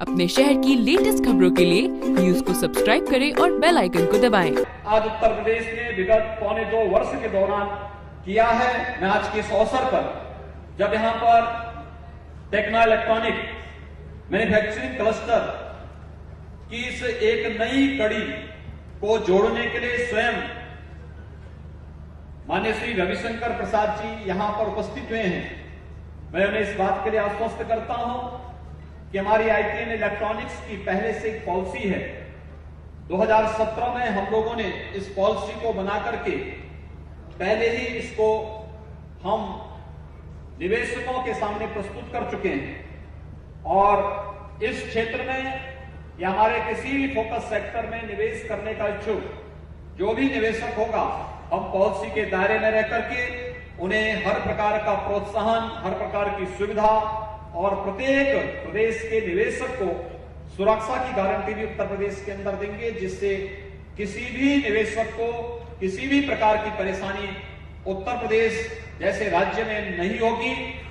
अपने शहर की लेटेस्ट खबरों के लिए न्यूज को सब्सक्राइब करें और बेल आइकन को दबाएं। आज उत्तर प्रदेश ने विगत 1.25 वर्ष के दौरान किया है। मैं आज के इस अवसर पर जब यहाँ पर टेक्नो इलेक्ट्रॉनिक मैन्युफैक्चरिंग क्लस्टर की इस एक नई कड़ी को जोड़ने के लिए स्वयं माननीय श्री रविशंकर प्रसाद जी यहाँ पर उपस्थित हुए हैं, मैं उन्हें इस बात के लिए आश्वस्त करता हूं कि हमारी आईटी इलेक्ट्रॉनिक्स की पहले से एक पॉलिसी है। 2017 में हम लोगों ने इस पॉलिसी को बना करके पहले ही इसको हम निवेशकों के सामने प्रस्तुत कर चुके हैं और इस क्षेत्र में या हमारे किसी भी फोकस सेक्टर में निवेश करने का इच्छुक जो भी निवेशक होगा, हम पॉलिसी के दायरे में रह करके उन्हें हर प्रकार का प्रोत्साहन, हर प्रकार की सुविधा और प्रत्येक प्रदेश के निवेशक को सुरक्षा की गारंटी भी उत्तर प्रदेश के अंदर देंगे, जिससे किसी भी निवेशक को किसी भी प्रकार की परेशानी उत्तर प्रदेश जैसे राज्य में नहीं होगी।